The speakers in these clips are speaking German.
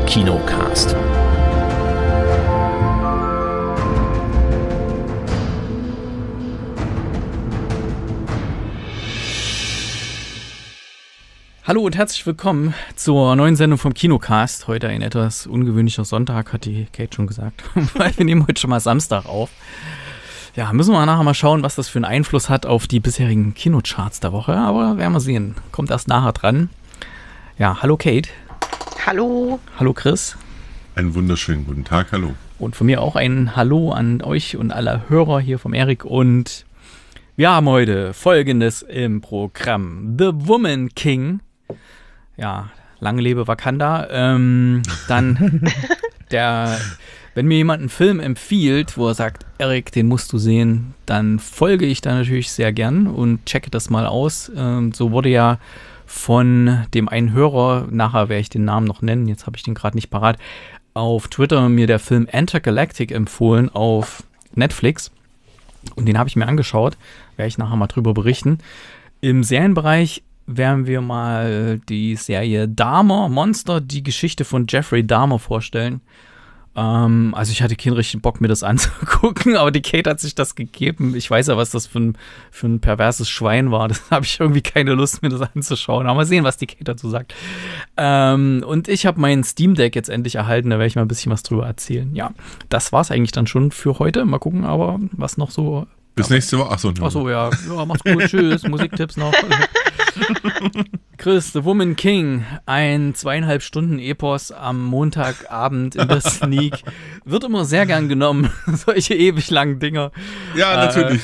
Kinocast. Hallo und herzlich willkommen zur neuen Sendung vom Kinocast. Heute ein etwas ungewöhnlicher Sonntag, hat die Kate schon gesagt, weil wir nehmen heute schon mal Samstag auf. Ja, müssen wir nachher mal schauen, was das für einen Einfluss hat auf die bisherigen Kinocharts der Woche, aber werden wir sehen. Kommt erst nachher dran. Ja, hallo Kate. Hallo. Hallo Chris. Einen wunderschönen guten Tag, hallo. Und von mir auch ein Hallo an euch und alle Hörer hier vom Erik. Und wir haben heute Folgendes im Programm. The Woman King. Ja, lange lebe Wakanda. Dann wenn mir jemand einen Film empfiehlt, wo er sagt, Erik, den musst du sehen, dann folge ich da natürlich sehr gern und checke das mal aus. So wurde ja von dem einen Hörer, nachher werde ich den Namen noch nennen, jetzt habe ich den gerade nicht parat, auf Twitter mir der Film Intergalactic empfohlen auf Netflix. Und den habe ich mir angeschaut, werde ich nachher mal drüber berichten. Im Serienbereich werden wir mal die Serie Dahmer, Monster, die Geschichte von Jeffrey Dahmer vorstellen. Also ich hatte keinen richtigen Bock, mir das anzugucken, aber die Kate hat sich das gegeben. Ich weiß ja, was das für ein perverses Schwein war. Das habe ich irgendwie keine Lust, mir das anzuschauen. Aber mal sehen, was die Kate dazu sagt. Und ich habe mein Steam Deck jetzt endlich erhalten. Da werde ich mal ein bisschen was drüber erzählen. Ja, das war's eigentlich dann schon für heute. Mal gucken, aber was noch so... Bis nächste Woche. Achso, ja. Mach's gut. Tschüss. Musiktipps noch. Chris, The Woman King, ein 2,5 Stunden Epos am Montagabend in der Sneak. Wird immer sehr gern genommen, solche ewig langen Dinger. Ja, natürlich.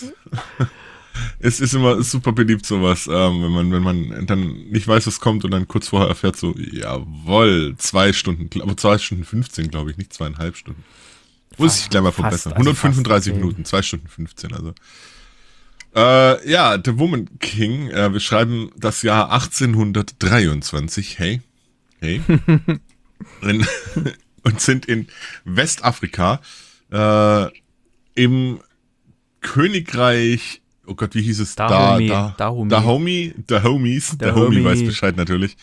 Es ist immer super beliebt sowas, wenn man dann nicht weiß, was kommt und dann kurz vorher erfährt so, jawohl, 2 Stunden, aber 2 Stunden 15, glaube ich, nicht 2,5 Stunden. Muss ich gleich mal verbessern. 135 Minuten, 2 Stunden 15, also. Ja, The Woman King, wir schreiben das Jahr 1823, hey. Und sind in Westafrika, im Königreich, oh Gott, wie hieß es? Dahomey. Der Homie weiß Bescheid natürlich.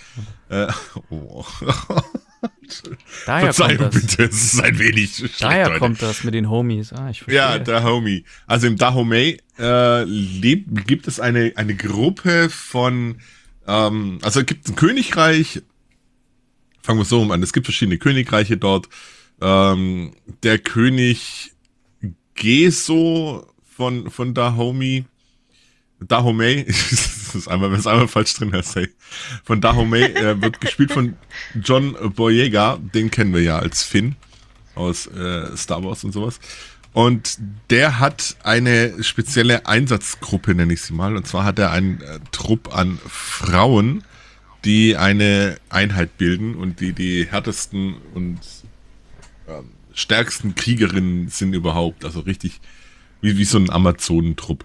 Daher Verzeihung kommt das. bitte, es ist ein wenig schlecht Daher heute. kommt das mit den Homies. Ich verstehe. Ja, der Homie. Also im Dahomey gibt es eine Gruppe von, also es gibt ein Königreich, fangen wir so an, es gibt verschiedene Königreiche dort. Der König Geso von Dahomey, das ist einmal falsch drin, Herr Say. Von Dahomey wird gespielt von John Boyega, den kennen wir ja als Finn aus Star Wars und sowas. Und der hat eine spezielle Einsatzgruppe, nenne ich sie mal. Und zwar hat er einen Trupp an Frauen, die eine Einheit bilden und die härtesten und stärksten Kriegerinnen sind überhaupt. Also richtig wie so ein Amazonentrupp.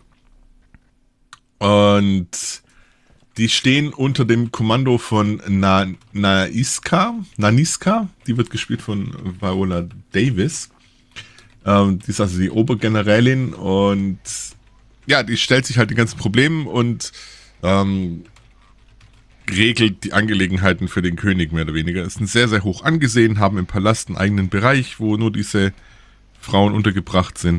Und die stehen unter dem Kommando von Naniska, die wird gespielt von Viola Davis. Die ist also die Obergenerälin und ja, die stellt sich halt die ganzen Probleme und regelt die Angelegenheiten für den König mehr oder weniger. Ist sehr, sehr hoch angesehen, haben im Palast einen eigenen Bereich, wo nur diese Frauen untergebracht sind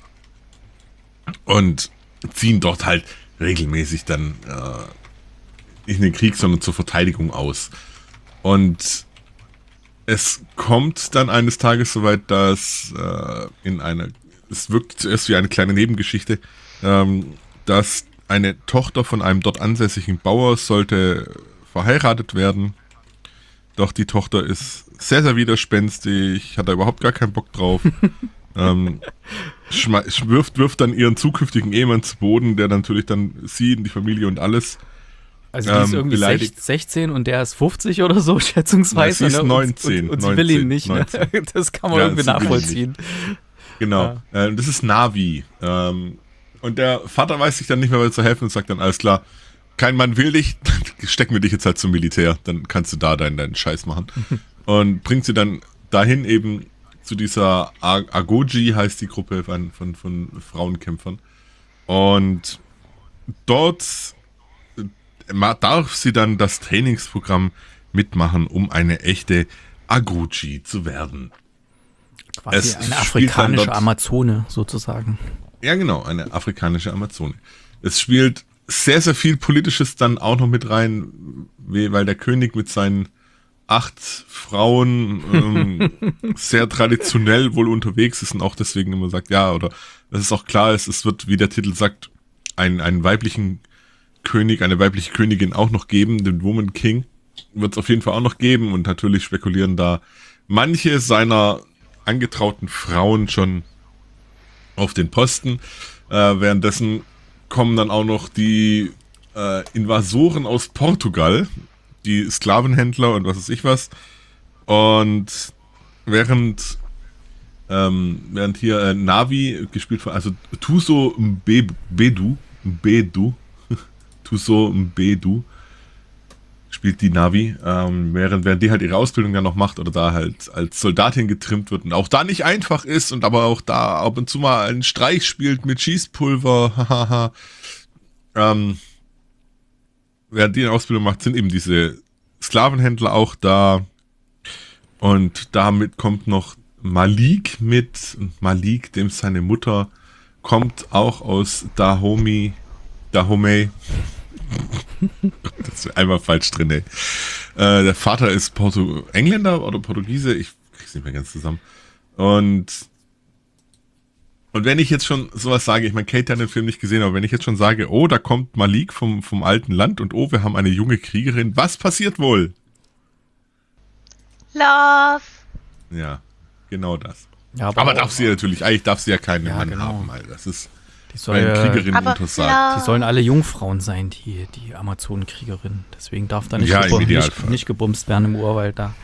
und ziehen dort halt regelmäßig dann nicht in den Krieg, sondern zur Verteidigung aus. Und es kommt dann eines Tages soweit, dass es wirkt zuerst wie eine kleine Nebengeschichte, dass eine Tochter von einem dort ansässigen Bauer sollte verheiratet werden. Doch die Tochter ist sehr, sehr widerspenstig, hat da überhaupt gar keinen Bock drauf. Wirft dann ihren zukünftigen Ehemann zu Boden, der natürlich dann sie und die Familie und alles also die ist irgendwie beleidigt. 16 und der ist 50 oder so, schätzungsweise. Ja, sie ist 19. Und sie will ihn nicht, 19. Ne? Das kann man irgendwie nachvollziehen. Genau, das ist Navi. Und der Vater weiß sich dann nicht mehr weiter zu helfen und sagt dann, alles klar, kein Mann will dich, dann stecken wir dich jetzt halt zum Militär, dann kannst du da deinen Scheiß machen. Und bringt sie dann dahin eben zu dieser Agoji, heißt die Gruppe von Frauenkämpfern. Und dort darf sie dann das Trainingsprogramm mitmachen, um eine echte Aguchi zu werden. Quasi eine afrikanische Amazone sozusagen. Ja, genau, eine afrikanische Amazone. Es spielt sehr, sehr viel Politisches dann auch noch mit rein, weil der König mit seinen 8 Frauen sehr traditionell wohl unterwegs ist und auch deswegen immer sagt, ja, oder dass es auch klar ist, es wird, wie der Titel sagt, einen weiblichen König, eine weibliche Königin auch noch geben, den Woman King wird es auf jeden Fall auch noch geben und natürlich spekulieren da manche seiner angetrauten Frauen schon auf den Posten. Währenddessen kommen dann auch noch die Invasoren aus Portugal, die Sklavenhändler und was weiß ich was. Und während hier Navi gespielt von, also Thuso Mbedu, Thuso Mbedu spielt die Navi, während die halt ihre Ausbildung dann noch macht oder da halt als Soldatin getrimmt wird und auch da nicht einfach ist und aber auch da ab und zu mal einen Streich spielt mit Schießpulver, hahaha. Während die eine Ausbildung macht, sind eben diese Sklavenhändler auch da und damit kommt noch Malik mit und Malik, dem seine Mutter kommt auch aus Dahomey. Das ist einmal falsch drin, ey. Der Vater ist Engländer oder Portugiese, ich krieg's nicht mehr ganz zusammen. Und wenn ich jetzt schon sowas sage, ich meine, Kate hat den Film nicht gesehen, aber wenn ich jetzt schon sage, oh, da kommt Malik vom alten Land und oh, wir haben eine junge Kriegerin, was passiert wohl? Love! Ja, genau das. Ja, aber eigentlich darf sie ja keinen Mann genau. haben, weil das ist Die bei den Kriegerinnen untersagt. Die sollen alle Jungfrauen sein, die Amazonenkriegerinnen. Deswegen darf da nicht gebumst werden im Urwald da.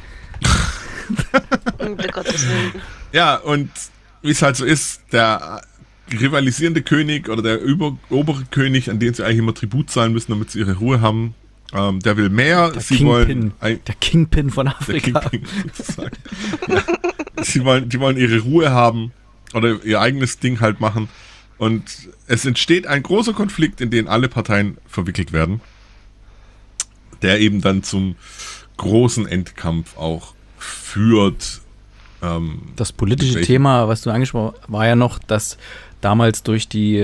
Ja, und wie es halt so ist, der rivalisierende König oder der obere König, an den sie eigentlich immer Tribut zahlen müssen, damit sie ihre Ruhe haben, der will mehr. Der Kingpin von Afrika. Der Kingpin sozusagen. Ja. Die wollen ihre Ruhe haben oder ihr eigenes Ding halt machen. Und es entsteht ein großer Konflikt, in den alle Parteien verwickelt werden, der eben dann zum großen Endkampf auch führt. Das politische Thema, was du angesprochen hast, war ja noch, dass damals durch die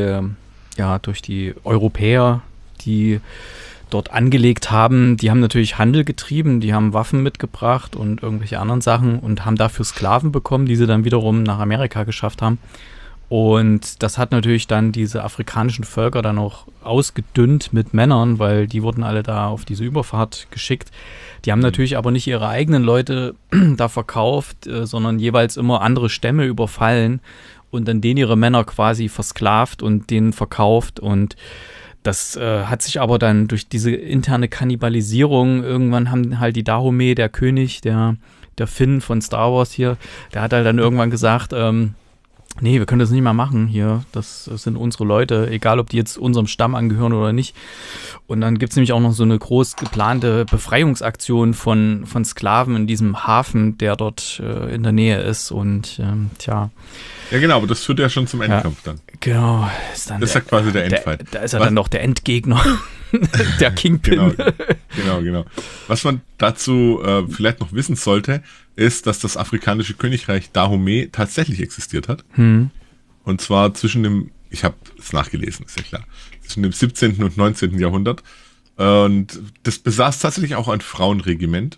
Europäer, die dort angelegt haben, die haben natürlich Handel getrieben, die haben Waffen mitgebracht und irgendwelche anderen Sachen und haben dafür Sklaven bekommen, die sie dann wiederum nach Amerika geschafft haben. Und das hat natürlich dann diese afrikanischen Völker dann auch ausgedünnt mit Männern, weil die wurden alle da auf diese Überfahrt geschickt. Die haben natürlich aber nicht ihre eigenen Leute da verkauft, sondern jeweils immer andere Stämme überfallen und dann denen ihre Männer quasi versklavt und denen verkauft. Und das hat sich aber dann durch diese interne Kannibalisierung, irgendwann haben halt die Dahomey, der König, der Finn von Star Wars hier, der hat halt dann irgendwann gesagt, nee, wir können das nicht mehr machen hier. Das sind unsere Leute, egal ob die jetzt unserem Stamm angehören oder nicht. Und dann gibt es nämlich auch noch so eine groß geplante Befreiungsaktion von Sklaven in diesem Hafen, der dort in der Nähe ist. Und Ja, genau, aber das führt ja schon zum Endkampf dann. Genau. Das ist ja quasi der Endfight. Da ist er dann doch der Endgegner. Der Kingpin. Genau. Was man dazu vielleicht noch wissen sollte, ist, dass das afrikanische Königreich Dahomey tatsächlich existiert hat. Und zwar ich habe es nachgelesen, ist ja klar, zwischen dem 17. und 19. Jahrhundert. Und das besaß tatsächlich auch ein Frauenregiment.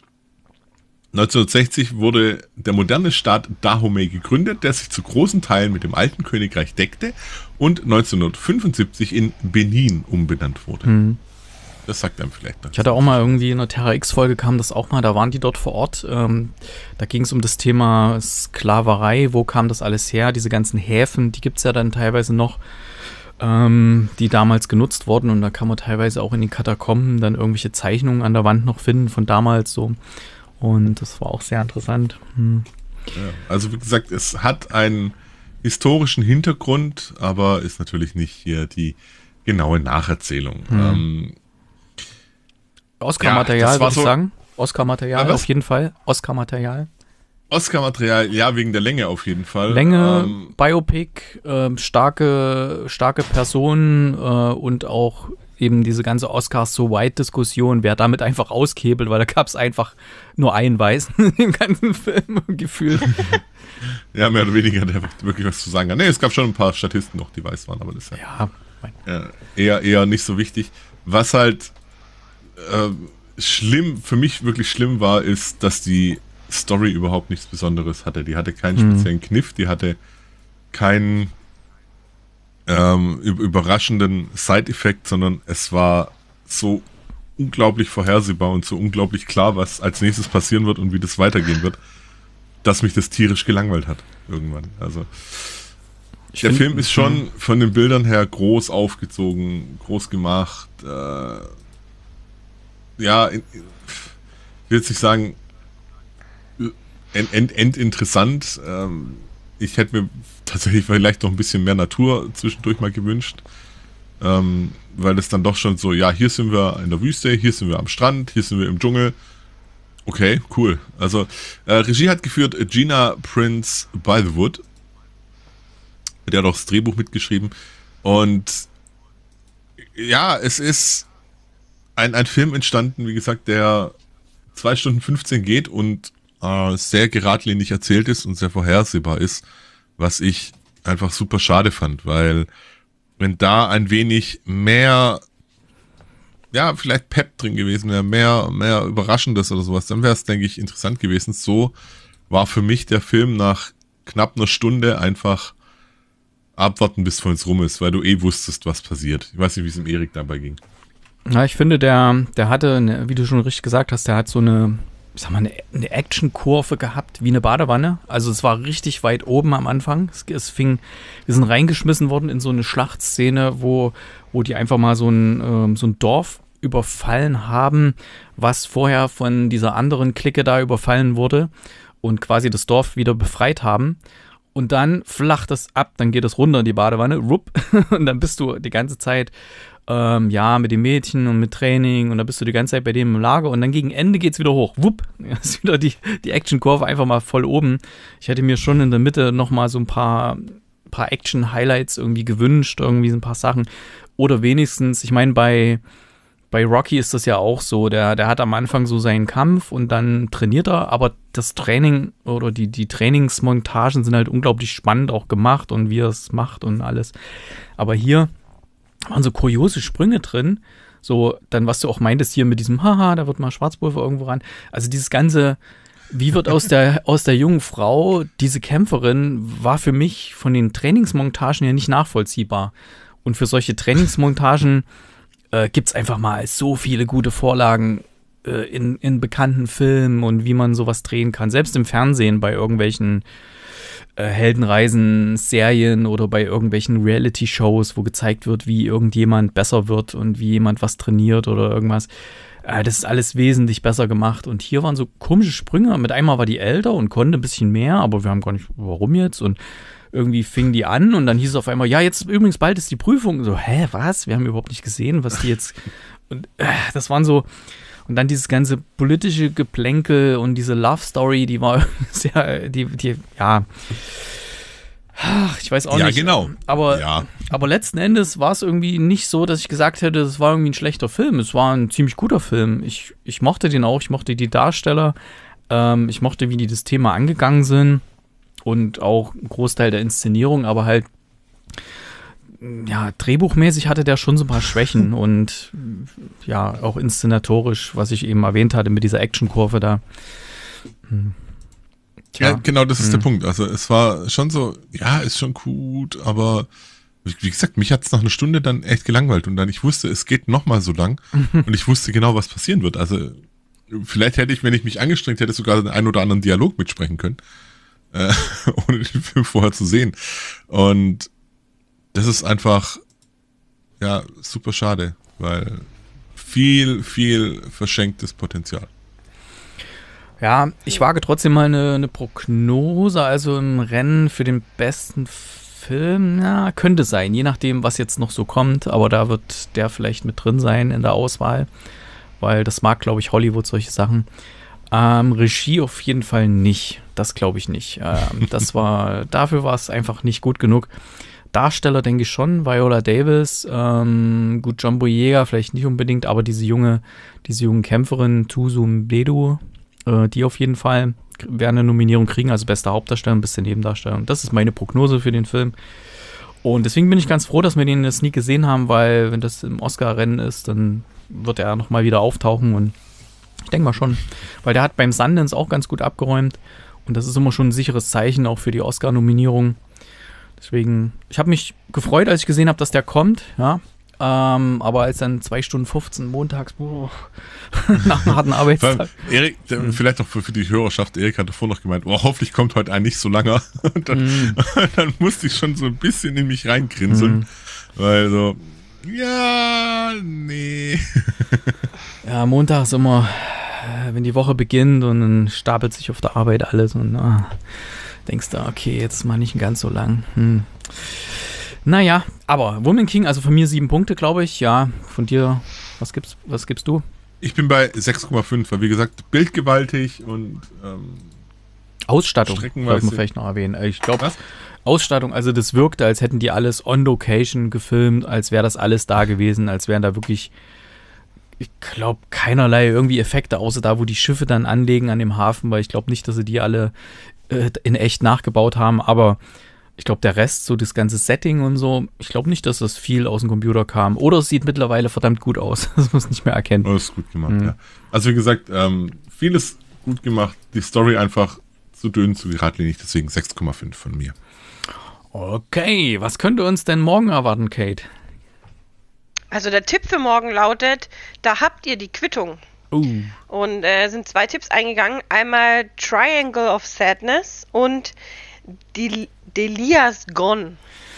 1960 wurde der moderne Staat Dahomey gegründet, der sich zu großen Teilen mit dem alten Königreich deckte und 1975 in Benin umbenannt wurde. Das sagt einem vielleicht noch. Ich hatte auch mal irgendwie in einer Terra X-Folge kam das auch mal, da waren die dort vor Ort. Da ging es um das Thema Sklaverei, wo kam das alles her? Diese ganzen Häfen, die gibt es ja dann teilweise noch, die damals genutzt wurden. Und da kann man teilweise auch in den Katakomben dann irgendwelche Zeichnungen an der Wand noch finden von damals so. Und das war auch sehr interessant. Ja, also wie gesagt, es hat einen historischen Hintergrund, aber ist natürlich nicht hier die genaue Nacherzählung. Oscar-Material, würde ich sagen. Oscar-Material auf jeden Fall. Oscar-Material, ja, wegen der Länge auf jeden Fall. Länge, Biopic, starke Personen und auch eben diese ganze Oscars-so-white-Diskussion, wer damit einfach auskebelt, weil da gab es einfach nur einen Weißen in dem ganzen Film gefühlt. Ja, mehr oder weniger, der wirklich was zu sagen hat. Nee, es gab schon ein paar Statisten noch, die weiß waren, aber das ist eher nicht so wichtig. Was halt für mich wirklich schlimm war, ist, dass die Story überhaupt nichts Besonderes hatte. Die hatte keinen speziellen Kniff, die hatte keinen überraschenden Side-Effekt, sondern es war so unglaublich vorhersehbar und so unglaublich klar, was als nächstes passieren wird und wie das weitergehen wird, dass mich das tierisch gelangweilt hat irgendwann. Also der Film ist schon von den Bildern her groß aufgezogen, groß gemacht. Ich will jetzt nicht sagen endinteressant. Ich hätte mir tatsächlich vielleicht noch ein bisschen mehr Natur zwischendurch mal gewünscht, weil es dann doch schon so, ja, hier sind wir in der Wüste, hier sind wir am Strand, hier sind wir im Dschungel. Okay, cool. Also Regie hat geführt Gina Prince Bythewood. Der hat auch das Drehbuch mitgeschrieben. Und ja, es ist ein Film entstanden, wie gesagt, der 2 Stunden 15 geht und sehr geradlinig erzählt ist und sehr vorhersehbar ist, was ich einfach super schade fand, weil wenn da ein wenig mehr, ja, vielleicht Pep drin gewesen wäre, mehr Überraschendes oder sowas, dann wäre es, denke ich, interessant gewesen. So war für mich der Film nach knapp einer Stunde einfach abwarten, bis von uns rum ist, weil du wusstest, was passiert. Ich weiß nicht, wie es dem Erik dabei ging. Ja, ich finde, der hatte, wie du schon richtig gesagt hast, der hat so eine Action-Kurve gehabt, wie eine Badewanne. Also es war richtig weit oben am Anfang. Wir sind reingeschmissen worden in so eine Schlachtszene, wo die einfach mal so ein Dorf überfallen haben, was vorher von dieser anderen Clique da überfallen wurde und quasi das Dorf wieder befreit haben. Und dann flacht das ab, dann geht es runter in die Badewanne, rupp, und dann bist du die ganze Zeit mit dem Mädchen und mit Training und da bist du die ganze Zeit bei dem im Lager und dann gegen Ende geht's wieder hoch. Wupp, ist wieder die Action-Kurve einfach mal voll oben. Ich hätte mir schon in der Mitte nochmal so ein paar Action-Highlights irgendwie gewünscht, irgendwie so ein paar Sachen. Oder wenigstens, ich meine, bei Rocky ist das ja auch so, der hat am Anfang so seinen Kampf und dann trainiert er, aber das Training oder die Trainingsmontagen sind halt unglaublich spannend auch gemacht und wie er es macht und alles. Aber hier waren so kuriose Sprünge drin, so dann, was du auch meintest hier mit diesem da wird mal Schwarzpulver irgendwo ran. Also dieses ganze, wie wird aus der jungen Frau diese Kämpferin, war für mich von den Trainingsmontagen ja nicht nachvollziehbar. Und für solche Trainingsmontagen gibt es einfach mal so viele gute Vorlagen in bekannten Filmen und wie man sowas drehen kann. Selbst im Fernsehen bei irgendwelchen Heldenreisen, Serien oder bei irgendwelchen Reality-Shows, wo gezeigt wird, wie irgendjemand besser wird und wie jemand was trainiert oder irgendwas. Das ist alles wesentlich besser gemacht. Und hier waren so komische Sprünge. Mit einmal war die älter und konnte ein bisschen mehr, aber wir haben gar nicht, warum jetzt? Und irgendwie fing die an und dann hieß es auf einmal, ja, jetzt übrigens bald ist die Prüfung. So, was? Wir haben überhaupt nicht gesehen, was die jetzt... Und das waren so... Und dann dieses ganze politische Geplänkel und diese Love-Story, die war sehr, ich weiß auch nicht. Ja, genau. Aber letzten Endes war es irgendwie nicht so, dass ich gesagt hätte, es war irgendwie ein schlechter Film. Es war ein ziemlich guter Film. Ich mochte den auch, ich mochte die Darsteller, ich mochte, wie die das Thema angegangen sind und auch einen Großteil der Inszenierung, aber halt drehbuchmäßig hatte der schon so ein paar Schwächen und ja, auch inszenatorisch, was ich eben erwähnt hatte mit dieser Actionkurve da. Ja, genau, das ist der Punkt. Also es war schon so, ja, ist schon gut, aber wie gesagt, mich hat es nach einer Stunde dann echt gelangweilt und dann ich wusste, es geht nochmal so lang und ich wusste genau, was passieren wird. Also vielleicht hätte ich, wenn ich mich angestrengt hätte, sogar den einen oder anderen Dialog mitsprechen können, ohne den Film vorher zu sehen. Und das ist einfach, ja, super schade, weil viel verschenktes Potenzial. Ja, ich wage trotzdem mal eine Prognose, also im Rennen für den besten Film, ja, könnte sein, je nachdem, was jetzt noch so kommt, aber da wird der vielleicht mit drin sein in der Auswahl, weil das mag, glaube ich, Hollywood, solche Sachen. Regie auf jeden Fall nicht, das glaube ich nicht. Dafür war es einfach nicht gut genug. Darsteller denke ich schon, Viola Davis, gut, John Boyega vielleicht nicht unbedingt, aber diese junge Kämpferin Tusu Mbedu, die auf jeden Fall werden eine Nominierung kriegen, also beste Hauptdarstellerin, beste Nebendarstellerin. Das ist meine Prognose für den Film. Und deswegen bin ich ganz froh, dass wir den in der Sneak gesehen haben, weil wenn das im Oscar-Rennen ist, dann wird er nochmal wieder auftauchen und ich denke mal schon, weil der hat beim Sundance auch ganz gut abgeräumt und das ist immer schon ein sicheres Zeichen auch für die Oscar-Nominierung. Deswegen, ich habe mich gefreut, als ich gesehen habe, dass der kommt, ja. Aber als dann 2 Stunden 15 montags, nach einem harten Arbeitstag. Erik, vielleicht auch für die Hörerschaft, Erik hat davor noch gemeint, hoffentlich kommt heute ein nicht so langer. Und dann musste ich schon so ein bisschen in mich reingrinseln. Weil so, ja, nee. Ja, Montag ist immer, wenn die Woche beginnt und dann stapelt sich auf der Arbeit alles und denkst du, okay, jetzt mal nicht ganz so lang. Naja, aber Woman King, also von mir 7 Punkte, glaube ich. Ja, von dir, was gibst du? Ich bin bei 6,5, weil wie gesagt, bildgewaltig und Ausstattung, sollte man vielleicht noch erwähnen. Ich glaube, Ausstattung, also das wirkte, als hätten die alles on Location gefilmt, als wäre das alles da gewesen, als wären da wirklich, ich glaube, keinerlei irgendwie Effekte, außer da, wo die Schiffe dann anlegen an dem Hafen, weil ich glaube nicht, dass sie die alle in echt nachgebaut haben, aber ich glaube, der Rest, so das ganze Setting und so, ich glaube nicht, dass das viel aus dem Computer kam. Oder es sieht mittlerweile verdammt gut aus. Das muss nicht mehr erkennen. Das ist gut gemacht, ja. Also wie gesagt, vieles gut gemacht. Die Story einfach zu dünn, zu geradlinig. Deswegen 6,5 von mir. Okay, was könnte uns denn morgen erwarten, Kate? Also der Tipp für morgen lautet, da habt ihr die Quittung. Und sind 2 Tipps eingegangen. Einmal Triangle of Sadness und Delia's Gone.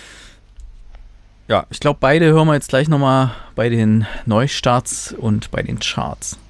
Ja, ich glaube, beide hören wir jetzt gleich nochmal bei den Neustarts und bei den Charts.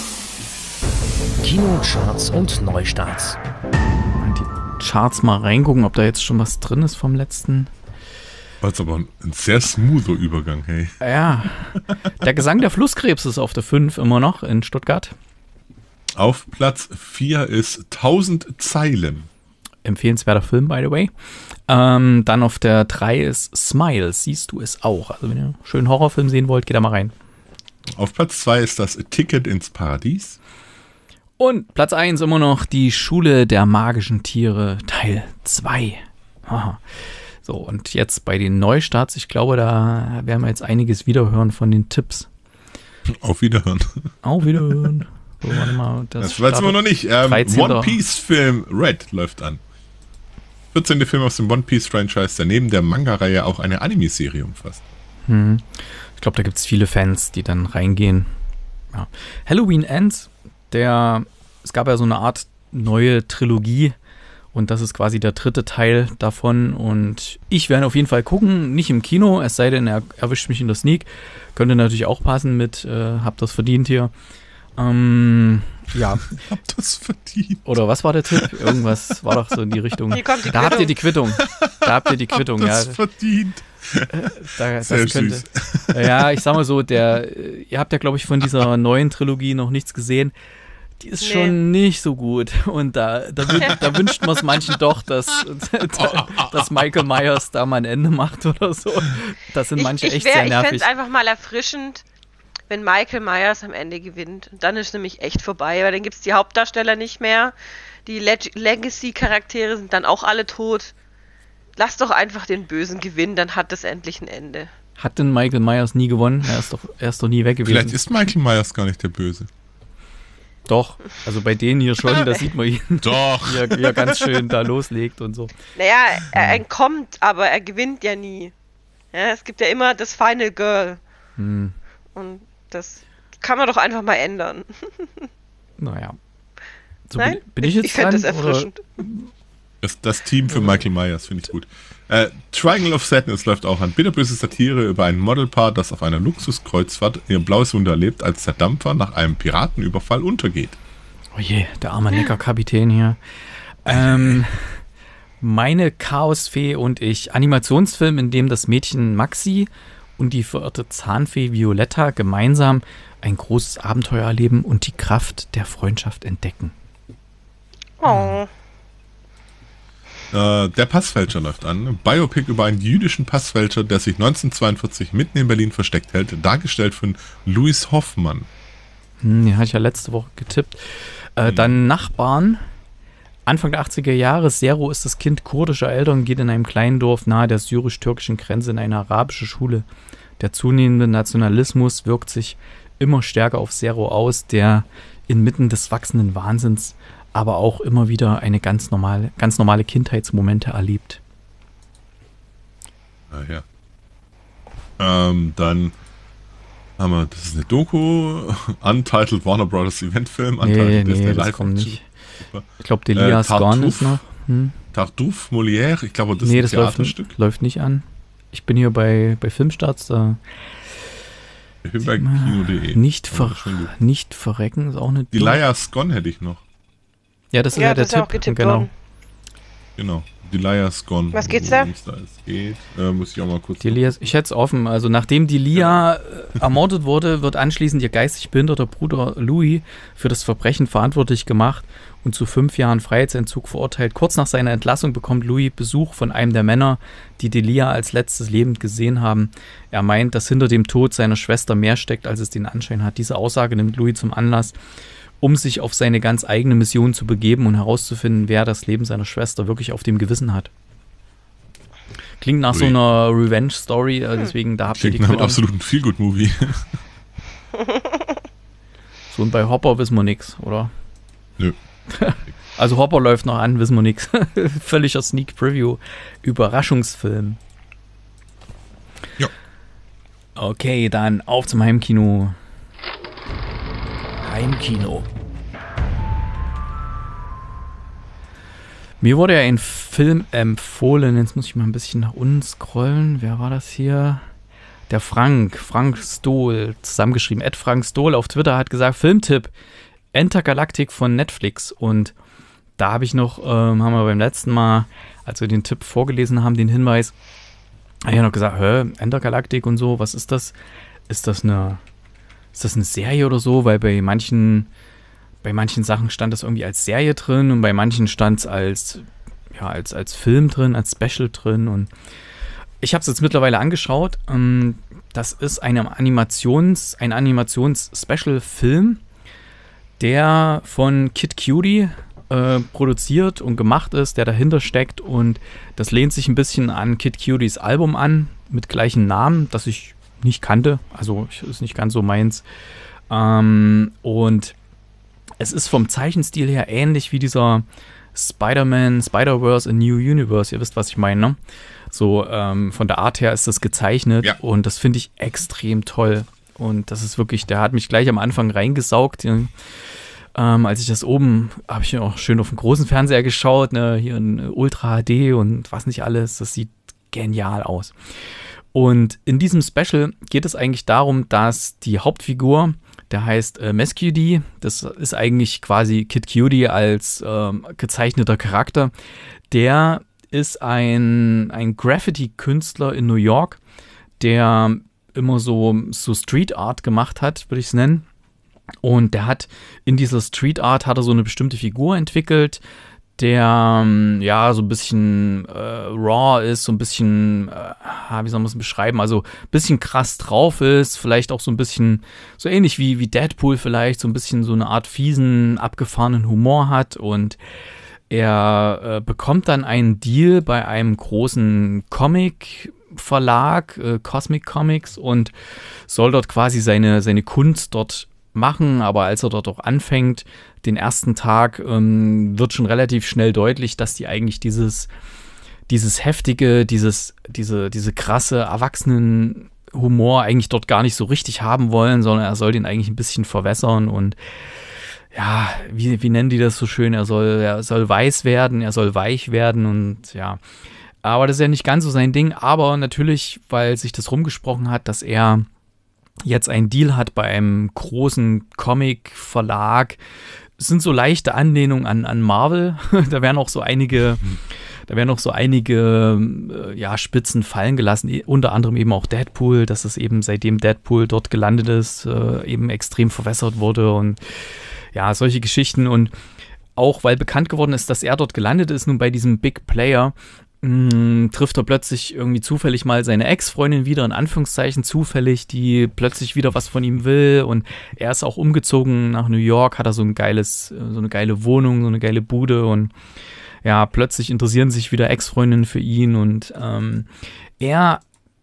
Kinocharts und Neustarts. In die Charts mal reingucken, ob da jetzt schon was drin ist vom letzten. War jetzt aber ein sehr smoother Übergang, hey. Ja, der Gesang der Flusskrebs ist auf der 5 immer noch in Stuttgart. Auf Platz 4 ist 1000 Zeilen. Empfehlenswerter Film, by the way. Dann auf der 3 ist Smile, siehst du es auch. Also wenn ihr einen schönen Horrorfilm sehen wollt, geht da mal rein. Auf Platz 2 ist das Ticket ins Paradies. Und Platz 1 immer noch die Schule der magischen Tiere, Teil 2. Aha. So, und jetzt bei den Neustarts, ich glaube, da werden wir jetzt einiges wiederhören von den Tipps. Auf Wiederhören. Auf Wiederhören. So, warte mal, das weiß man noch nicht. One Piece Film Red läuft an. 14. Film aus dem One Piece Franchise, der neben der Manga-Reihe auch eine Anime-Serie umfasst. Ich glaube, da gibt es viele Fans, die dann reingehen. Ja. Halloween Ends, es gab ja so eine Art neue Trilogie und das ist quasi der 3. Teil davon und ich werde auf jeden Fall gucken, nicht im Kino, es sei denn, er erwischt mich in der Sneak. Könnte natürlich auch passen mit hab das verdient hier. Ja. Hab das verdient. Oder was war der Tipp? Irgendwas war doch so in die Richtung. Hier kommt die da habt ihr die Quittung. Hab das verdient. Das könnte. Süß. Ja, ich sag mal so, ihr habt ja, glaube ich, von dieser neuen Trilogie noch nichts gesehen. Die ist schon nicht so gut. Und da wünscht man es manchen doch, dass Michael Myers da mal ein Ende macht oder so. Das sind manche echt sehr nervig. Ich fände es einfach mal erfrischend, wenn Michael Myers am Ende gewinnt. Dann ist nämlich echt vorbei, weil dann gibt es die Hauptdarsteller nicht mehr. Die Legacy-Charaktere sind dann auch alle tot. Lass doch einfach den Bösen gewinnen, dann hat das endlich ein Ende. Hat denn Michael Myers nie gewonnen? Er ist doch nie weg gewesen. Vielleicht ist Michael Myers gar nicht der Böse. Doch, also bei denen hier schon, da sieht man ihn, doch. wie er ganz schön da loslegt und so. Naja, er entkommt, aber er gewinnt ja nie. Ja, es gibt ja immer das Final Girl. Und das kann man doch einfach mal ändern. Naja. So Nein? Bin ich jetzt ich fände das erfrischend. Das Team für Michael Myers finde ich gut. Triangle of Sadness läuft auch an. Bitterböse Satire über ein Modelpaar, das auf einer Luxuskreuzfahrt ihr blaues Wunder erlebt, als der Dampfer nach einem Piratenüberfall untergeht. Oh je, der arme Neckerkapitän hier. Meine Chaosfee und ich. Animationsfilm, in dem das Mädchen Maxi und die verirrte Zahnfee Violetta gemeinsam ein großes Abenteuer erleben und die Kraft der Freundschaft entdecken. Oh. Der Passfälscher läuft an. Biopic über einen jüdischen Passfälscher, der sich 1942 mitten in Berlin versteckt hält, dargestellt von Louis Hoffmann. Den hatte ich ja letzte Woche getippt. Dann Nachbarn. Anfang der 80er Jahre. Sero ist das Kind kurdischer Eltern, geht in einem kleinen Dorf nahe der syrisch-türkischen Grenze in eine arabische Schule. Der zunehmende Nationalismus wirkt sich immer stärker auf Sero aus, der inmitten des wachsenden Wahnsinns aber auch immer wieder eine ganz normale Kindheitsmomente erlebt. Ja. Dann haben wir, das ist eine Doku, Untitled Warner Brothers Eventfilm. Nee, das kommt nicht. Super. Ich glaube, Delias Gone ist noch. Tartuffe Molière, ich glaube, das ist ein Theaterstück. Läuft nicht an. Ich bin hier bei Filmstarts. Ich bin bei Kino.de. Nicht verrecken ist auch eine. Delias Gone hätte ich noch. Ja, das ist ja der Tipp. Auch getippt worden. Genau. Delias Gone. Was geht's da? Muss ich auch mal kurz. Ich hätte es offen. Also nachdem Delia ermordet wurde, wird anschließend ihr geistig behinderter Bruder Louis für das Verbrechen verantwortlich gemacht und zu 5 Jahren Freiheitsentzug verurteilt. Kurz nach seiner Entlassung bekommt Louis Besuch von einem der Männer, die Delia als letztes lebend gesehen haben. Er meint, dass hinter dem Tod seiner Schwester mehr steckt, als es den Anschein hat. Diese Aussage nimmt Louis zum Anlass, um sich auf seine ganz eigene Mission zu begeben und herauszufinden, wer das Leben seiner Schwester wirklich auf dem Gewissen hat. Klingt nach so einer Revenge-Story, deswegen da habt ihr die Quittung. Klingt nach einem absoluten Feel-Good-Movie. So, und bei Hopper wissen wir nichts, oder? Nö. Also Hopper läuft noch an, wissen wir nichts. Völliger Sneak Preview. Überraschungsfilm. Ja. Okay, dann auf zum Heimkino. Heimkino. Mir wurde ja ein Film empfohlen. Jetzt muss ich mal ein bisschen nach unten scrollen. Wer war das hier? Der Frank Stohl, zusammengeschrieben. @Frank Stohl auf Twitter hat gesagt, Filmtipp, Intergalactic von Netflix. Und da habe ich noch, haben wir beim letzten Mal, als wir den Tipp vorgelesen haben, den Hinweis, habe ich noch gesagt, Intergalactic und so, was ist das? Ist das eine Serie oder so? Weil bei manchen Sachen stand das irgendwie als Serie drin und bei manchen stand es als Film drin, als Special drin. Und ich habe es jetzt mittlerweile angeschaut. Das ist ein Animations-Special-Film, der von Kid Cudi produziert und gemacht ist, der dahinter steckt. Und das lehnt sich ein bisschen an Kid Cudis Album an, mit gleichem Namen, das ich nicht kannte. Also ist nicht ganz so meins. Und es ist vom Zeichenstil her ähnlich wie dieser Spider-Man, Spider-Verse in New Universe. Ihr wisst, was ich meine, ne? So von der Art her ist das gezeichnet, ja. Und das finde ich extrem toll. Und das ist wirklich, der hat mich gleich am Anfang reingesaugt. Ja. Als ich das oben, habe ich auch schön auf dem großen Fernseher geschaut, ne? Hier in Ultra HD und was nicht alles. Das sieht genial aus. Und in diesem Special geht es eigentlich darum, dass die Hauptfigur, der heißt Mescudi, das ist eigentlich quasi Kid Cudi als gezeichneter Charakter, der ist ein Graffiti-Künstler in New York, der immer so Street Art gemacht hat, würde ich es nennen. Und der hat in dieser Street Art hat er so eine bestimmte Figur entwickelt, der so ein bisschen raw ist, so ein bisschen, wie soll man es beschreiben, also ein bisschen krass drauf ist, vielleicht auch so ein bisschen, so ähnlich wie Deadpool vielleicht, so ein bisschen so eine Art fiesen, abgefahrenen Humor hat. Und er bekommt dann einen Deal bei einem großen Comic-Verlag, Cosmic Comics, und soll dort quasi seine Kunst dort machen, aber als er dort auch anfängt, den ersten Tag, wird schon relativ schnell deutlich, dass die eigentlich dieses heftige, diese krasse Erwachsenen-Humor eigentlich dort gar nicht so richtig haben wollen, sondern er soll den eigentlich ein bisschen verwässern und ja, wie nennen die das so schön? Er soll weiß werden, er soll weich werden und ja. Aber das ist ja nicht ganz so sein Ding, aber natürlich, weil sich das rumgesprochen hat, dass er jetzt einen Deal hat bei einem großen Comic-Verlag. Es sind so leichte Anlehnungen an Marvel. Da werden auch so einige Spitzen fallen gelassen. Unter anderem eben auch Deadpool, dass es eben seitdem Deadpool dort gelandet ist, eben extrem verwässert wurde und ja, solche Geschichten. Und auch weil bekannt geworden ist, dass er dort gelandet ist, nun bei diesem Big Player, trifft er plötzlich irgendwie zufällig mal seine Ex-Freundin wieder, in Anführungszeichen zufällig, die plötzlich wieder was von ihm will, und er ist auch umgezogen nach New York, hat er so eine geile Wohnung, so eine geile Bude, und ja, plötzlich interessieren sich wieder Ex-Freundinnen für ihn, und er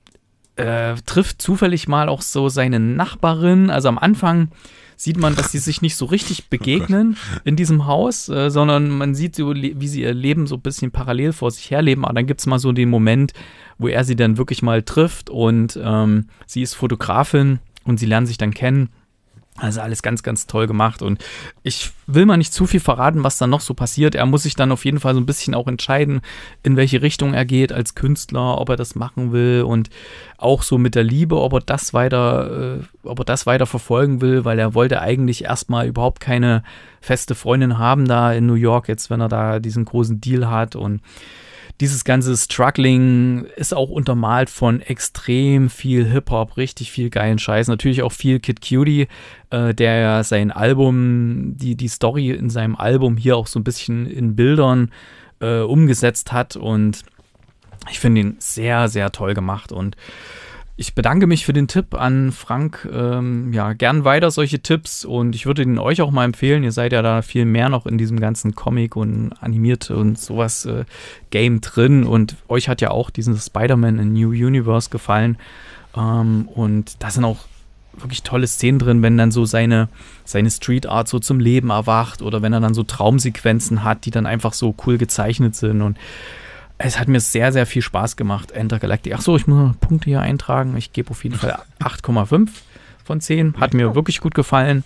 trifft zufällig mal auch so seine Nachbarin. Also am Anfang sieht man, dass sie sich nicht so richtig begegnen in diesem Haus, sondern man sieht so, wie sie ihr Leben so ein bisschen parallel vor sich herleben. Aber dann gibt es mal so den Moment, wo er sie dann wirklich mal trifft, und sie ist Fotografin und sie lernen sich dann kennen. Also alles ganz, ganz toll gemacht, und ich will mal nicht zu viel verraten, was dann noch so passiert. Er muss sich dann auf jeden Fall so ein bisschen auch entscheiden, in welche Richtung er geht als Künstler, ob er das machen will, und auch so mit der Liebe, ob er das weiter verfolgen will, weil er wollte eigentlich erstmal überhaupt keine feste Freundin haben da in New York, jetzt wenn er da diesen großen Deal hat, und dieses ganze Struggling ist auch untermalt von extrem viel Hip-Hop, richtig viel geilen Scheiß. Natürlich auch viel Kid Cudi, der ja sein Album, die Story in seinem Album hier auch so ein bisschen in Bildern umgesetzt hat. Und ich finde ihn sehr, sehr toll gemacht. Und ich bedanke mich für den Tipp an Frank. Gern weiter solche Tipps, und ich würde ihn euch auch mal empfehlen. Ihr seid ja da viel mehr noch in diesem ganzen Comic und animiert und sowas Game drin, und euch hat ja auch diesen Spider-Man in New Universe gefallen, und da sind auch wirklich tolle Szenen drin, wenn dann so seine Street Art so zum Leben erwacht, oder wenn er dann so Traumsequenzen hat, die dann einfach so cool gezeichnet sind, und es hat mir sehr, sehr viel Spaß gemacht, Intergalactic. Achso, ich muss noch Punkte hier eintragen. Ich gebe auf jeden Fall 8,5 von 10. Hat mir wirklich gut gefallen.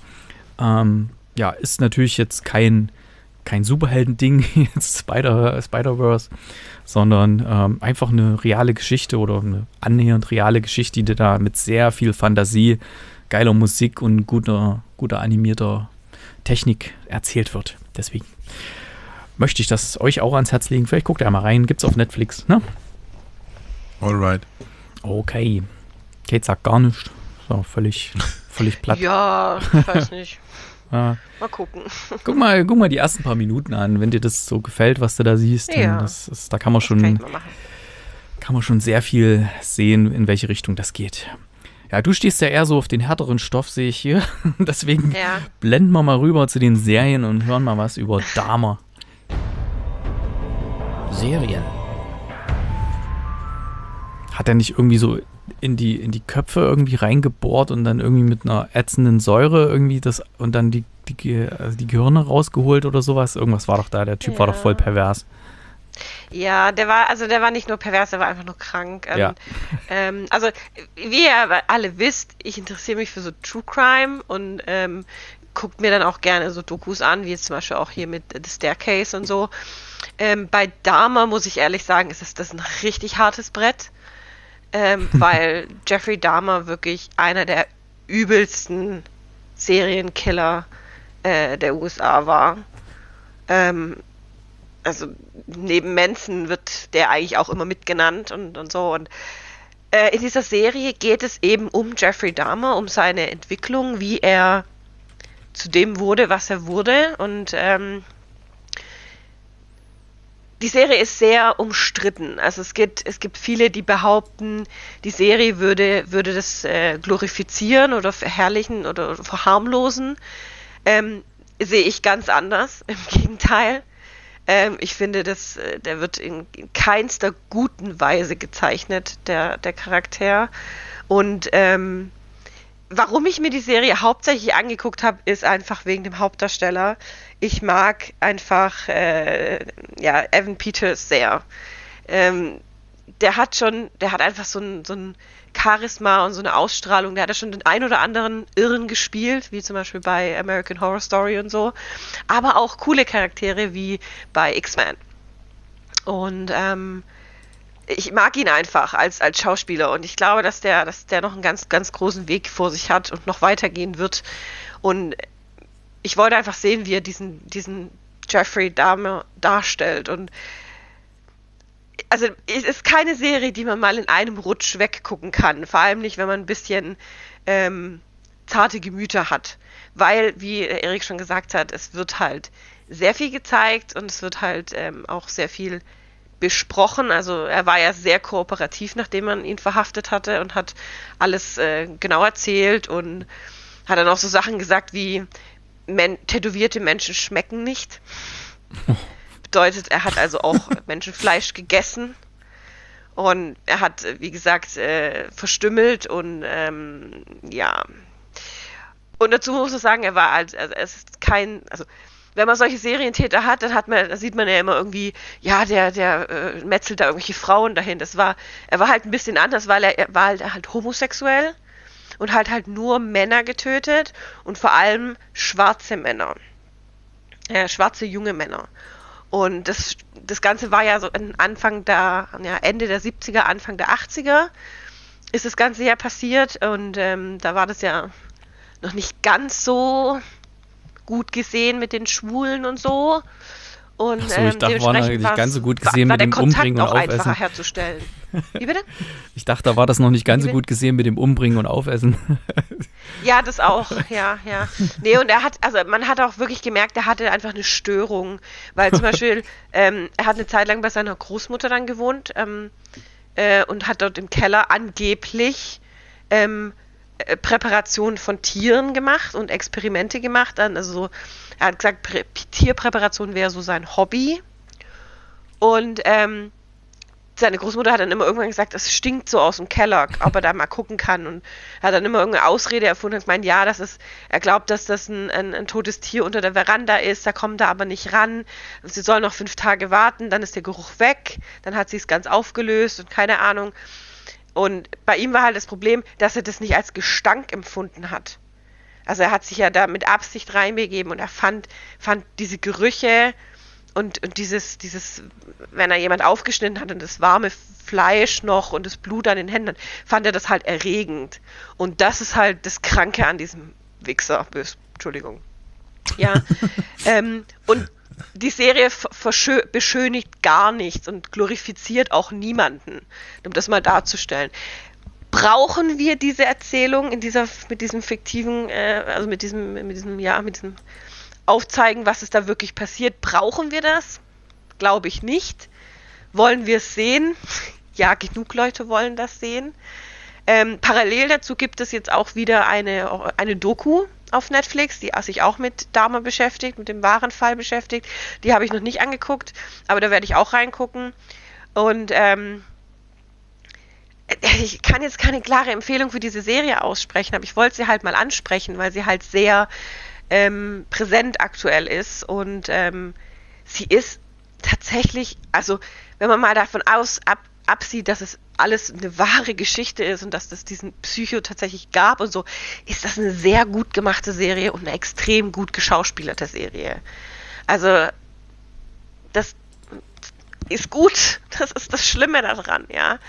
Ist natürlich jetzt kein Superhelden-Ding, jetzt Spider-Verse, sondern einfach eine reale Geschichte, oder eine annähernd reale Geschichte, die da mit sehr viel Fantasie, geiler Musik und guter animierter Technik erzählt wird. Deswegen möchte ich das euch auch ans Herz legen. Vielleicht guckt ihr mal rein. Gibt's auf Netflix, ne? Alright. Okay. Kate sagt gar nichts. So, völlig platt. Ja, ich weiß nicht. Mal gucken. Guck mal die ersten paar Minuten an, wenn dir das so gefällt, was du da siehst. Ja. Da kann man schon sehr viel sehen, in welche Richtung das geht. Ja, du stehst ja eher so auf den härteren Stoff, sehe ich hier. Deswegen blenden wir mal rüber zu den Serien und hören mal was über Dahmer. Serien. Hat er nicht irgendwie so in die Köpfe irgendwie reingebohrt und dann irgendwie mit einer ätzenden Säure irgendwie das und dann die Gehirne rausgeholt oder sowas? Irgendwas war doch da, der Typ war doch voll pervers. Ja, der war nicht nur pervers, der war einfach nur krank. Ja. Also, wie ihr alle wisst, ich interessiere mich für so True Crime und guckt mir dann auch gerne so Dokus an, wie jetzt zum Beispiel auch hier mit The Staircase und so. Bei Dahmer muss ich ehrlich sagen, ist das ein richtig hartes Brett, weil Jeffrey Dahmer wirklich einer der übelsten Serienkiller der USA war. Also neben Manson wird der eigentlich auch immer mitgenannt und so. Und in dieser Serie geht es eben um Jeffrey Dahmer, um seine Entwicklung, wie er zu dem wurde, was er wurde. Und die Serie ist sehr umstritten. Also es gibt viele, die behaupten, die Serie würde das glorifizieren oder verherrlichen oder verharmlosen. Sehe ich ganz anders, im Gegenteil. Ich finde, der wird in keinster guten Weise gezeichnet, der Charakter. Und warum ich mir die Serie hauptsächlich angeguckt habe, ist einfach wegen dem Hauptdarsteller. Ich mag einfach Evan Peters sehr. Der hat einfach so ein Charisma und so eine Ausstrahlung. Der hat ja schon den ein oder anderen Irren gespielt, wie zum Beispiel bei American Horror Story und so. Aber auch coole Charaktere wie bei X-Men. Und ich mag ihn einfach als Schauspieler und ich glaube, dass der noch einen ganz, ganz großen Weg vor sich hat und noch weitergehen wird. Und ich wollte einfach sehen, wie er diesen Jeffrey Dahmer darstellt. Und also es ist keine Serie, die man mal in einem Rutsch weggucken kann. Vor allem nicht, wenn man ein bisschen zarte Gemüter hat. Weil, wie Erik schon gesagt hat, es wird halt sehr viel gezeigt und es wird halt auch sehr viel besprochen. Also er war ja sehr kooperativ, nachdem man ihn verhaftet hatte und hat alles genau erzählt und hat dann auch so Sachen gesagt wie tätowierte Menschen schmecken nicht. Bedeutet, er hat also auch Menschenfleisch gegessen und er hat, wie gesagt, verstümmelt und ja. Und dazu muss man sagen, er war halt, also es ist kein, also wenn man solche Serientäter hat, da sieht man ja immer irgendwie, ja, der metzelt da irgendwelche Frauen dahin. Er war halt ein bisschen anders, weil er war halt homosexuell und halt nur Männer getötet und vor allem schwarze Männer. Schwarze junge Männer. Und das Ganze war ja so Ende der 70er, Anfang der 80er ist das Ganze ja passiert und da war das ja noch nicht ganz so gut gesehen mit den Schwulen und so. Und ach so, ich dachte, war noch nicht ganz so gut gesehen mit dem Umbringen und Aufessen. Einfacher herzustellen. Wie bitte? Ich dachte, da war das noch nicht ganz so gut gesehen mit dem Umbringen und Aufessen. Ja, das auch, ja. Nee, und man hat auch wirklich gemerkt, er hatte einfach eine Störung, weil zum Beispiel, er hat eine Zeit lang bei seiner Großmutter dann gewohnt und hat dort im Keller angeblich Präparationen von Tieren gemacht und Experimente gemacht. Also er hat gesagt, Tierpräparation wäre so sein Hobby. Und seine Großmutter hat dann immer irgendwann gesagt, es stinkt so aus dem Keller, ob er da mal gucken kann. Und er hat dann immer irgendeine Ausrede erfunden und gemeint, ja, er glaubt, dass das ein totes Tier unter der Veranda ist, da kommt er aber nicht ran. Sie soll noch 5 Tage warten, dann ist der Geruch weg, dann hat sie es ganz aufgelöst und keine Ahnung. Und bei ihm war halt das Problem, dass er das nicht als Gestank empfunden hat. Also er hat sich ja da mit Absicht reinbegeben und er fand diese Gerüche und dieses, wenn er jemand aufgeschnitten hat und das warme Fleisch noch und das Blut an den Händen, fand er das halt erregend. Und das ist halt das Kranke an diesem Wichser. Entschuldigung. Ja. Und die Serie beschönigt gar nichts und glorifiziert auch niemanden, um das mal darzustellen. Brauchen wir diese Erzählung mit diesem fiktiven, also mit diesem Aufzeigen, was ist da wirklich passiert? Brauchen wir das? Glaube ich nicht. Wollen wir es sehen? Ja, genug Leute wollen das sehen. Parallel dazu gibt es jetzt auch wieder eine Doku auf Netflix, die sich auch mit Dahmer beschäftigt, mit dem wahren Fall beschäftigt. Die habe ich noch nicht angeguckt, aber da werde ich auch reingucken. Und ich kann jetzt keine klare Empfehlung für diese Serie aussprechen, aber ich wollte sie halt mal ansprechen, weil sie halt sehr präsent aktuell ist. Und sie ist tatsächlich, also wenn man mal davon absieht, dass es alles eine wahre Geschichte ist und dass es diesen Psycho tatsächlich gab und so, ist das eine sehr gut gemachte Serie und eine extrem gut geschauspielerte Serie. Also das ist gut, das ist das Schlimme daran, ja.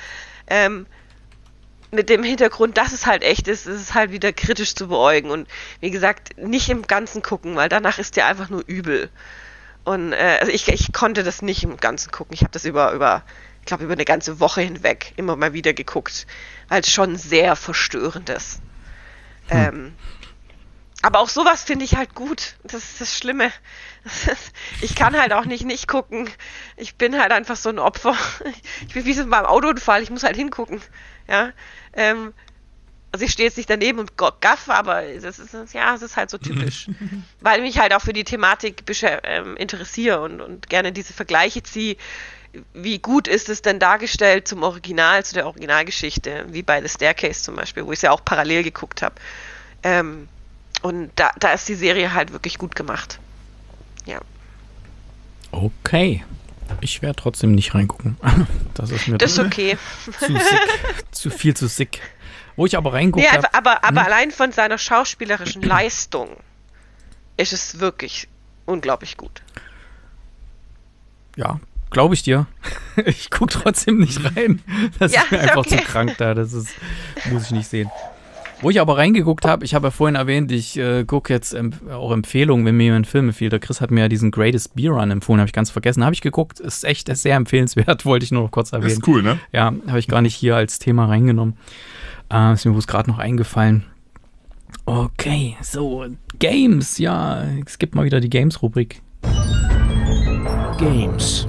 Mit dem Hintergrund, dass es halt echt ist es halt wieder kritisch zu beäugen und wie gesagt, nicht im Ganzen gucken, weil danach ist dir einfach nur übel. Und also ich konnte das nicht im Ganzen gucken. Ich habe das über eine ganze Woche hinweg immer mal wieder geguckt, weil es schon sehr verstörend ist. Aber auch sowas finde ich halt gut. Das ist das Schlimme. Ich kann halt auch nicht gucken. Ich bin halt einfach so ein Opfer. Ich bin wie so beim Autounfall. Ich muss halt hingucken. Ja. Also ich stehe jetzt nicht daneben und gaffe, aber es ist halt so typisch. Weil mich halt auch für die Thematik interessiere und gerne diese Vergleiche ziehe. Wie gut ist es denn dargestellt zu der Originalgeschichte, wie bei The Staircase zum Beispiel, wo ich es ja auch parallel geguckt habe. Und da ist die Serie halt wirklich gut gemacht. Ja. Okay. Ich werde trotzdem nicht reingucken. Das ist okay. Zu viel zu sick. Wo ich aber reingucke. Nee, aber allein von seiner schauspielerischen Leistung ist es wirklich unglaublich gut. Ja, glaube ich dir. Ich gucke trotzdem nicht rein. Das ist mir einfach zu krank da. Muss ich nicht sehen. Wo ich aber reingeguckt habe, ich habe ja vorhin erwähnt, ich gucke jetzt auch Empfehlungen, wenn mir jemand Film empfiehlt. Der Chris hat mir ja diesen Greatest Beer Run empfohlen, habe ich ganz vergessen. Habe ich geguckt, ist sehr empfehlenswert, wollte ich nur noch kurz erwähnen. Das ist cool, ne? Ja, habe ich gar nicht hier als Thema reingenommen. Ist mir gerade noch eingefallen. Okay, so, Games, ja, es gibt mal wieder die Games-Rubrik. Games.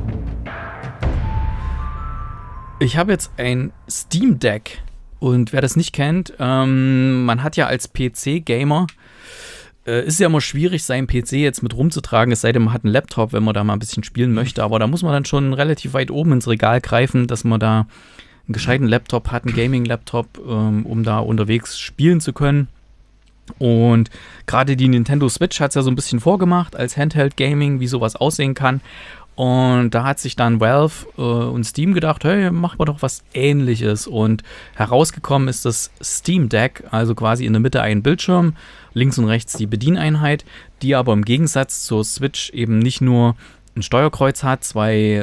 Ich habe jetzt ein Steam Deck und wer das nicht kennt, man hat ja als PC-Gamer, ist ja immer schwierig, seinen PC jetzt mit rumzutragen, es sei denn, man hat einen Laptop, wenn man da mal ein bisschen spielen möchte, aber da muss man dann schon relativ weit oben ins Regal greifen, dass man da einen gescheiten Laptop hat, einen Gaming-Laptop, um da unterwegs spielen zu können. Und gerade die Nintendo Switch hat es ja so ein bisschen vorgemacht als Handheld-Gaming, wie sowas aussehen kann. Und da hat sich dann Valve und Steam gedacht, hey, machen wir doch was Ähnliches. Und herausgekommen ist das Steam Deck, also quasi in der Mitte ein Bildschirm, links und rechts die Bedieneinheit, die aber im Gegensatz zur Switch eben nicht nur ein Steuerkreuz hat, zwei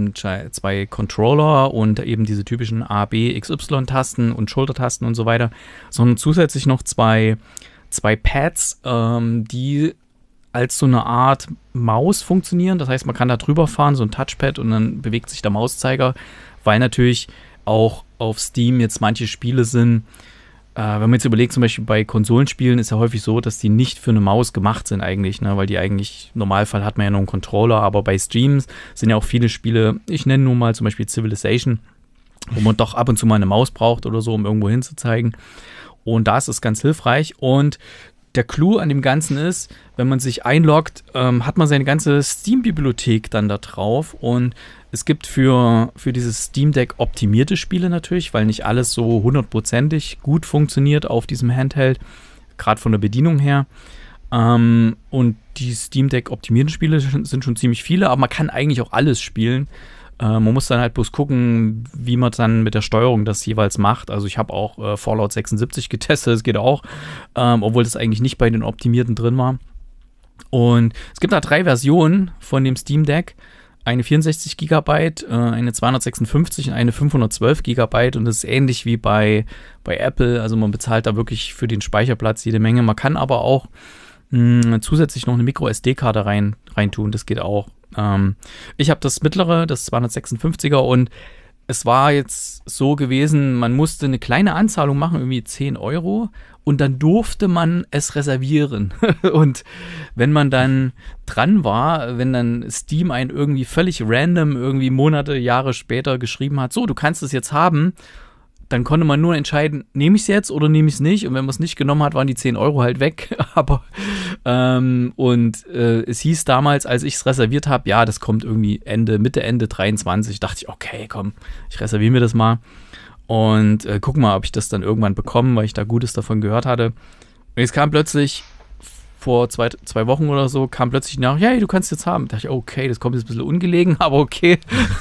Controller und eben diese typischen A, B, XY-Tasten und Schultertasten und so weiter, sondern zusätzlich noch zwei Pads, die als so eine Art Maus funktionieren. Das heißt, man kann da drüber fahren, so ein Touchpad, und dann bewegt sich der Mauszeiger, weil natürlich auch auf Steam jetzt manche Spiele sind, wenn man jetzt überlegt, zum Beispiel bei Konsolenspielen ist ja häufig so, dass die nicht für eine Maus gemacht sind eigentlich, ne? Weil die eigentlich, im Normalfall hat man ja nur einen Controller, aber bei Streams sind ja auch viele Spiele, ich nenne nur mal zum Beispiel Civilization, wo man doch ab und zu mal eine Maus braucht oder so, um irgendwo hinzuzeigen. Und da ist es ganz hilfreich. Und der Clou an dem Ganzen ist, wenn man sich einloggt, hat man seine ganze Steam-Bibliothek dann da drauf. Und es gibt für dieses Steam Deck optimierte Spiele natürlich, weil nicht alles so 100%ig gut funktioniert auf diesem Handheld, gerade von der Bedienung her. Und die Steam Deck optimierten Spiele sind schon ziemlich viele, aber man kann eigentlich auch alles spielen. Man muss dann halt bloß gucken, wie man dann mit der Steuerung das jeweils macht. Also ich habe auch Fallout 76 getestet, das geht auch, obwohl das eigentlich nicht bei den Optimierten drin war. Und es gibt da 3 Versionen von dem Steam Deck. Eine 64 GB, eine 256 und eine 512 GB. Und das ist ähnlich wie bei Apple. Also man bezahlt da wirklich für den Speicherplatz jede Menge. Man kann aber auch zusätzlich noch eine Micro-SD-Karte rein tun. Das geht auch. Ich habe das mittlere, das 256er, und es war jetzt so gewesen, man musste eine kleine Anzahlung machen, irgendwie 10 €, und dann durfte man es reservieren. Und wenn man dann dran war, wenn dann Steam einen irgendwie völlig random, irgendwie Monate, Jahre später geschrieben hat, so, du kannst es jetzt haben, dann konnte man nur entscheiden, nehme ich es jetzt oder nehme ich es nicht. Und wenn man es nicht genommen hat, waren die 10 € halt weg. Aber es hieß damals, als ich es reserviert habe, ja, das kommt irgendwie Mitte 23. Dachte ich, okay, komm, ich reserviere mir das mal. Und guck mal, ob ich das dann irgendwann bekomme, weil ich da Gutes davon gehört hatte. Und jetzt kam plötzlich, vor zwei Wochen oder so, kam plötzlich nach, ja, hey, du kannst es jetzt haben. Da dachte ich, okay, das kommt jetzt ein bisschen ungelegen, aber okay.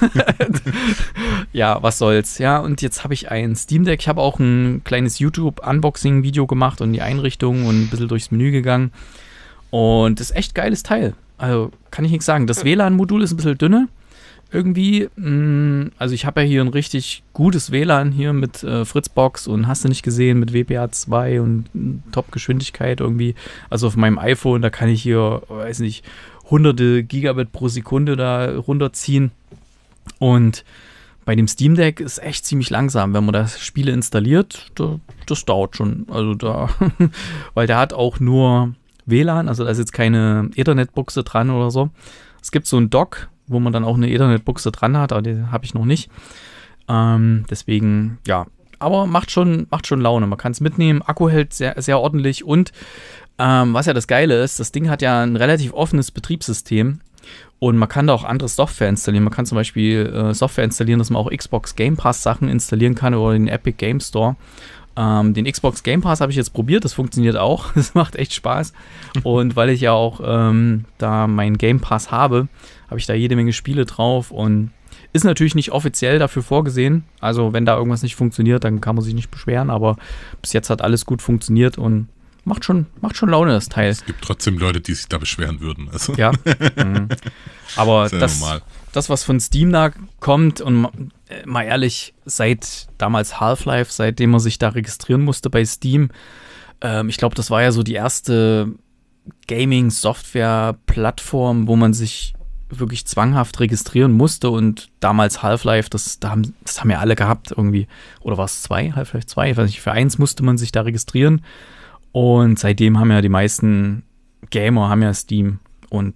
Ja, was soll's. Ja, und jetzt habe ich ein Steam Deck. Ich habe auch ein kleines YouTube-Unboxing-Video gemacht und die Einrichtung und ein bisschen durchs Menü gegangen. Und das ist echt geiles Teil. Also, kann ich nichts sagen. Das WLAN-Modul ist ein bisschen dünne. Irgendwie, also ich habe ja hier ein richtig gutes WLAN hier mit Fritzbox und hast du nicht gesehen, mit WPA2 und Top-Geschwindigkeit irgendwie. Also auf meinem iPhone, da kann ich hier, weiß nicht, hunderte Gigabit pro Sekunde da runterziehen. Und bei dem Steam Deck ist echt ziemlich langsam, wenn man das Spiele installiert, das dauert schon. Also da, weil der hat auch nur WLAN, also da ist jetzt keine Ethernet-Buchse dran oder so. Es gibt so einen Dock, wo man dann auch eine Ethernet-Buchse dran hat, aber die habe ich noch nicht. Deswegen, ja, aber macht schon Laune. Man kann es mitnehmen, Akku hält sehr, sehr ordentlich und was ja das Geile ist, das Ding hat ja ein relativ offenes Betriebssystem und man kann da auch andere Software installieren. Man kann zum Beispiel Software installieren, dass man auch Xbox Game Pass Sachen installieren kann oder den Epic Game Store. Den Xbox Game Pass habe ich jetzt probiert, das funktioniert auch, das macht echt Spaß. Und weil ich ja auch da meinen Game Pass habe ich da jede Menge Spiele drauf und ist natürlich nicht offiziell dafür vorgesehen. Also wenn da irgendwas nicht funktioniert, dann kann man sich nicht beschweren, aber bis jetzt hat alles gut funktioniert und macht schon Laune, das Teil. Es gibt trotzdem Leute, die sich da beschweren würden. Also. Ja, aber das, was von Steam da kommt und mal ehrlich, seit damals Half-Life, seitdem man sich da registrieren musste bei Steam, ich glaube, das war ja so die erste Gaming-Software-Plattform, wo man sich wirklich zwanghaft registrieren musste und damals Half-Life, das haben ja alle gehabt irgendwie. Oder war es 2? Half-Life 2? Ich weiß nicht, für 1 musste man sich da registrieren und seitdem haben ja die meisten Gamer Steam und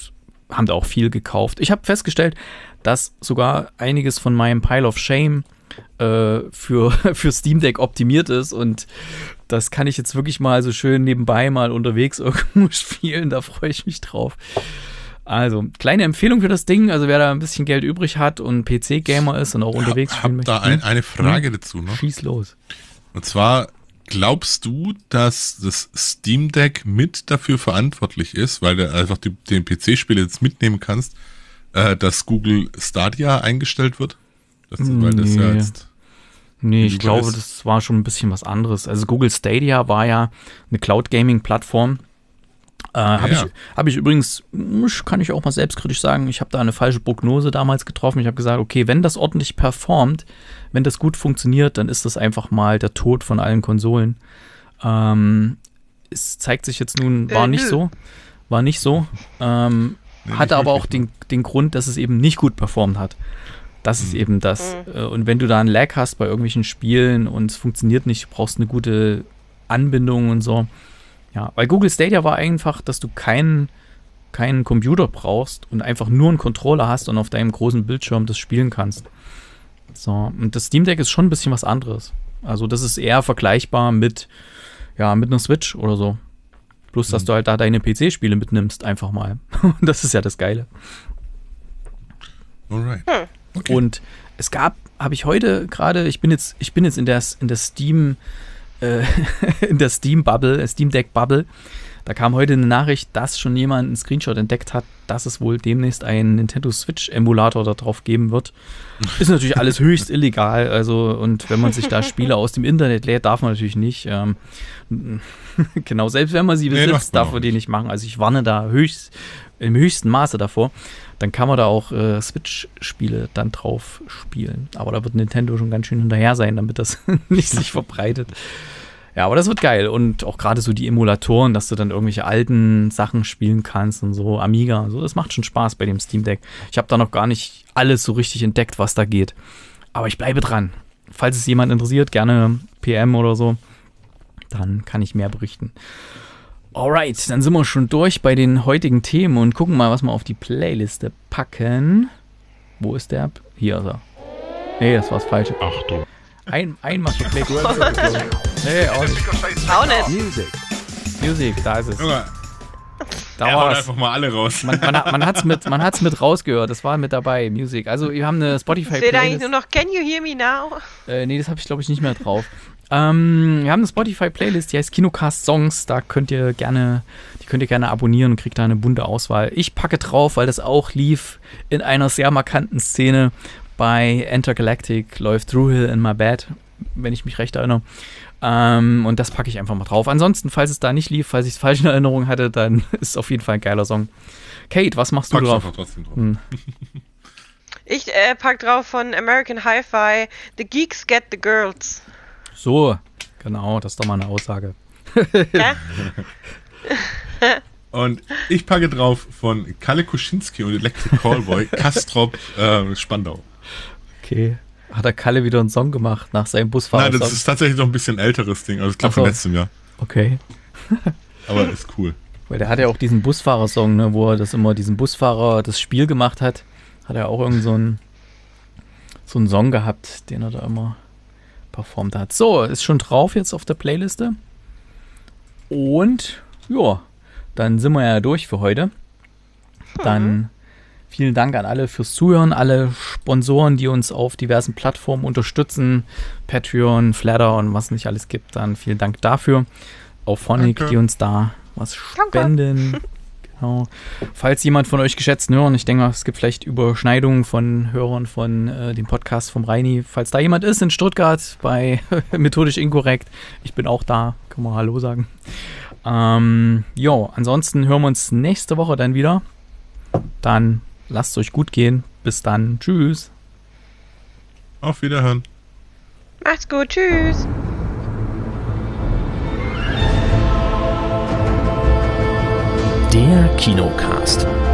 haben da auch viel gekauft. Ich habe festgestellt, dass sogar einiges von meinem Pile of Shame für Steam Deck optimiert ist und das kann ich jetzt wirklich mal so schön nebenbei mal unterwegs irgendwo spielen, da freue ich mich drauf. Also, kleine Empfehlung für das Ding, also wer da ein bisschen Geld übrig hat und PC-Gamer ist und auch unterwegs spielen möchte. Ich habe da eine Frage dazu noch. Schieß los. Und zwar, glaubst du, dass das Steam Deck mit dafür verantwortlich ist, weil du einfach den PC-Spiel jetzt mitnehmen kannst, dass Google Stadia eingestellt wird? Weil das ja jetzt nee, ich glaube, das war schon ein bisschen was anderes. Also Google Stadia war ja eine Cloud-Gaming-Plattform. Hab ich übrigens, kann ich auch mal selbstkritisch sagen, ich habe da eine falsche Prognose damals getroffen. Ich habe gesagt, okay, wenn das ordentlich performt, wenn das gut funktioniert, dann ist das einfach mal der Tod von allen Konsolen. Es zeigt sich jetzt nun, war nicht so. Hatte aber auch den Grund, dass es eben nicht gut performt hat. Das ist eben das. Und wenn du da einen Lag hast bei irgendwelchen Spielen und es funktioniert nicht, du brauchst eine gute Anbindung und so. Ja, weil Google Stadia war einfach, dass du keinen Computer brauchst und einfach nur einen Controller hast und auf deinem großen Bildschirm das spielen kannst. So, und das Steam Deck ist schon ein bisschen was anderes. Also das ist eher vergleichbar mit einer Switch oder so. Bloß, dass du halt da deine PC-Spiele mitnimmst, einfach mal. Das ist ja das Geile. Alright. Okay. Und es gab, habe ich heute gerade, ich bin jetzt in der Steam in der Steam Deck Bubble. Da kam heute eine Nachricht, dass schon jemand einen Screenshot entdeckt hat, dass es wohl demnächst einen Nintendo Switch Emulator da drauf geben wird. Ist natürlich alles höchst illegal, also und wenn man sich da Spiele aus dem Internet lädt, darf man natürlich nicht. Genau, selbst wenn man sie besitzt, darf man die nicht machen. Also ich warne da im höchsten Maße davor. Dann kann man da auch Switch-Spiele dann drauf spielen. Aber da wird Nintendo schon ganz schön hinterher sein, damit das nicht sich verbreitet. Ja, aber das wird geil. Und auch gerade so die Emulatoren, dass du dann irgendwelche alten Sachen spielen kannst und so, Amiga und so. Das macht schon Spaß bei dem Steam Deck. Ich habe da noch gar nicht alles so richtig entdeckt, was da geht. Aber ich bleibe dran. Falls es jemand interessiert, gerne PM oder so. Dann kann ich mehr berichten. Alright, dann sind wir schon durch bei den heutigen Themen und gucken mal, was wir auf die Playliste packen. Wo ist der? Hier ist er. Nee, das war das Falsche. Achtung. Einmal für Play. Nee, auch nicht. Music, da ist es. Junge, Da haut war's. einfach mal alle raus. Man hat's mit rausgehört, das war mit dabei, Music. Also wir haben eine Steht eigentlich Spotify-Playlist. nur noch Can You Hear Me Now? Nee, das habe ich glaube ich nicht mehr drauf. Wir haben eine Spotify-Playlist, die heißt Kinocast Songs. Die könnt ihr gerne abonnieren und kriegt da eine bunte Auswahl. Ich packe drauf, weil das auch lief in einer sehr markanten Szene bei Intergalactic, läuft Through Hill in My Bed, wenn ich mich recht erinnere. Und das packe ich einfach mal drauf. Ansonsten, falls es da nicht lief, falls ich es falsch in Erinnerung hatte, dann ist es auf jeden Fall ein geiler Song. Kate, was machst du Pack's drauf? einfach trotzdem drauf. Ich pack drauf von American Hi-Fi The Geeks Get the Girls. So, genau, das ist doch mal eine Aussage. Ja? Und ich packe drauf von Kalle Kuschinski und Electric Callboy Kastrop Spandau. Okay. Hat der Kalle wieder einen Song gemacht nach seinem Busfahrer? Nein, das ist tatsächlich noch ein bisschen älteres Ding. Also ich glaube Ach so. von letztem Jahr. Okay. Aber ist cool. Weil der hat ja auch diesen Busfahrer-Song, ne, wo er diesen Busfahrer das Spiel gemacht hat. Hat er auch irgend so einen Song gehabt, den er da immer performt hat. So, ist schon drauf jetzt auf der Playliste. Und ja, dann sind wir ja durch für heute. Dann vielen Dank an alle fürs Zuhören, alle Sponsoren, die uns auf diversen Plattformen unterstützen, Patreon, Flatter und was nicht alles gibt, dann vielen Dank dafür. Auch Phonic, die uns da was spenden. Genau. Falls jemand von euch geschätzten Hörern, ich denke mal, es gibt vielleicht Überschneidungen von Hörern von dem Podcast vom Reini, falls da jemand ist in Stuttgart bei Methodisch Inkorrekt, ich bin auch da, kann man Hallo sagen. Ansonsten hören wir uns nächste Woche dann wieder. Dann lasst es euch gut gehen. Bis dann. Tschüss. Auf Wiederhören. Macht's gut, tschüss. Der Kinocast.